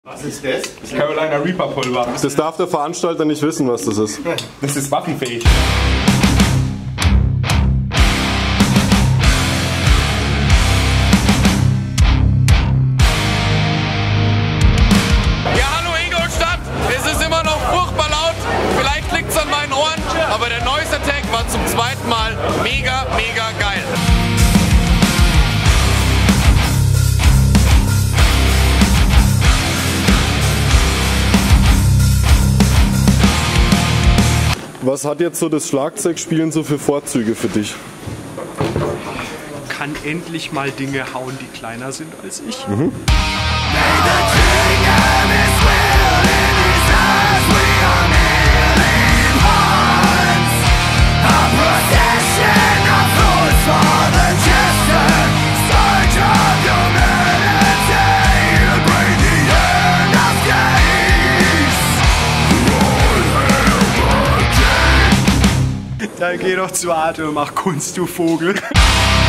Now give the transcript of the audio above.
Was ist das? Das Carolina Reaper Pulver. Das darf der Veranstalter nicht wissen, was das ist. Das ist waffenfähig. Ja, hallo Ingolstadt! Es ist immer noch furchtbar laut. Vielleicht liegt es an meinen Ohren, aber der Noise Attack war zum zweiten Mal mega, mega geil. Was hat jetzt so das Schlagzeugspielen so für Vorzüge für dich? Kann endlich mal Dinge hauen, die kleiner sind als ich. Dann geh doch zu Arte und mach Kunst, du Vogel.